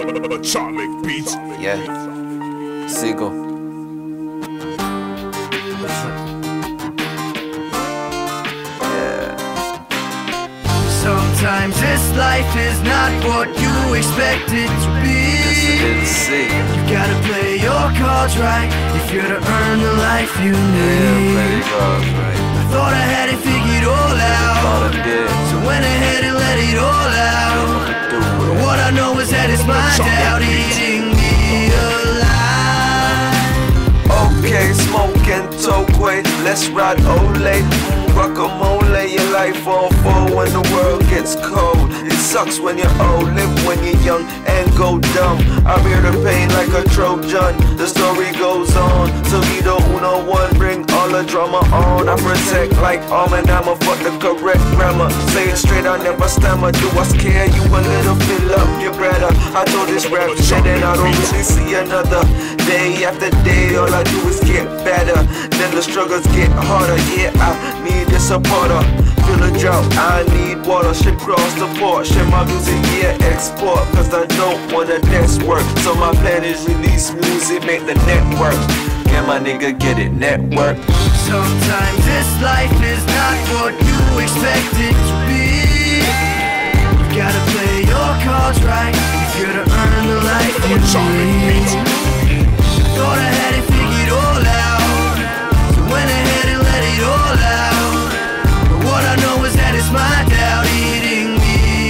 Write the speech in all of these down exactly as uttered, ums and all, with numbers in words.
Atomic Beats. Yeah. Seagull. Yeah. Sometimes this life is not what you expect it to be. You gotta play your cards right if you're to earn the life you need. Yeah, play your cards right. I thought I had it figured all out, Thought I did. so went ahead and let it all out. But what I know is that it's my doubt eating me alive. Okay, smoke and Tokwe, let's ride Olay. Guacamole, your life on full when the world gets cold. It sucks when you're old, live when you're young and go dumb. I bear the pain like a Trojan, the story goes on. Toledo uno one, bring all the drama on. I protect like almond, I'ma fuck the correct grammar. Say it straight, I never stammer. Do I scare you a little? Fill up your brother. I told this rap shit and I don't really see another day after day. All I do is get better, then the struggles get harder. Yeah, I need a supporter. Feel a drought, I need water. Ship cross the port, share my music, yeah, export. Cause I don't wanna desk work, so my plan is release music, make the network. Yeah, my nigga, get it, network. Sometimes this life is not what you expect it to be. You gotta play your cards right if you're to earn the life you need. Thought I had it figured all out, so went ahead and let it all out. But what I know is that it's my doubt eating me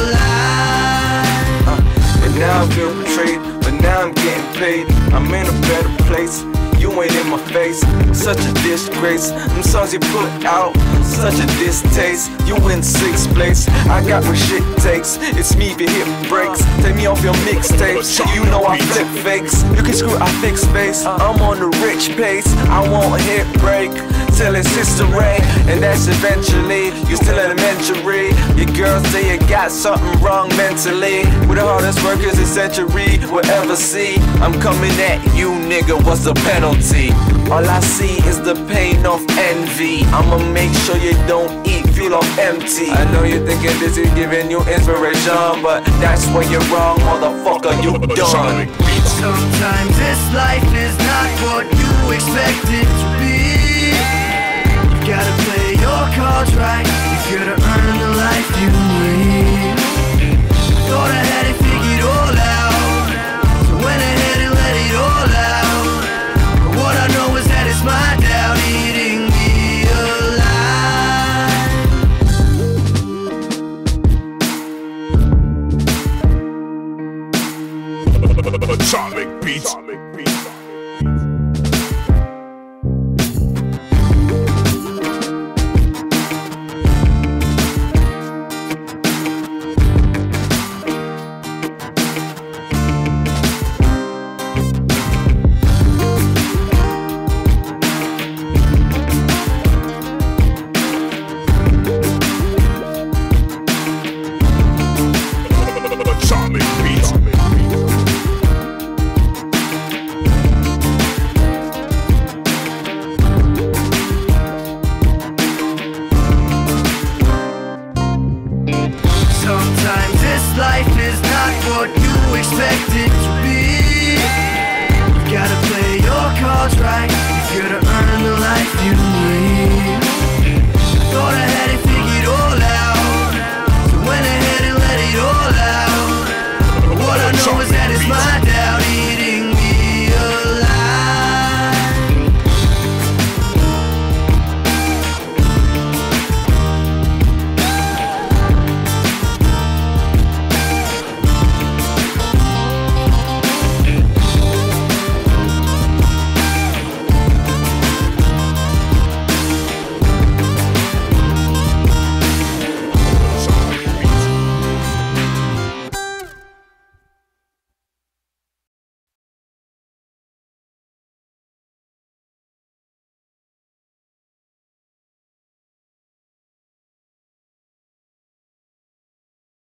alive. uh, And now I feel betrayed, but now I'm getting paid. I'm in a better place, you ain't in my face. Such a disgrace, them songs you put out, such a distaste. You in sixth place, I got what shit takes. It's me if your hip breaks, take me off your mixtapes. You know I flip fakes, you can screw, I fix face. I'm on the rich pace, I won't hit break till it's history, and that's eventually. You still elementary, your girls say you got something wrong mentally. We're the hardest workers in century will ever see. I'm coming at you, nigga, what's the penalty? All I see is the pain of envy. I'ma make sure you don't eat, feel all empty. I know you're thinking this is giving you inspiration, but that's where you're wrong, motherfucker, you done. Sometimes this life is not what you expect it to be. You gotta play your cards right if you're to earn the life you need. Thought I had it figured all out, so went ahead and let it all out. But what I know is that it's my doubt eating me alive. Atomic Beats. Atomic Beats. Sometimes this life is not what you expect it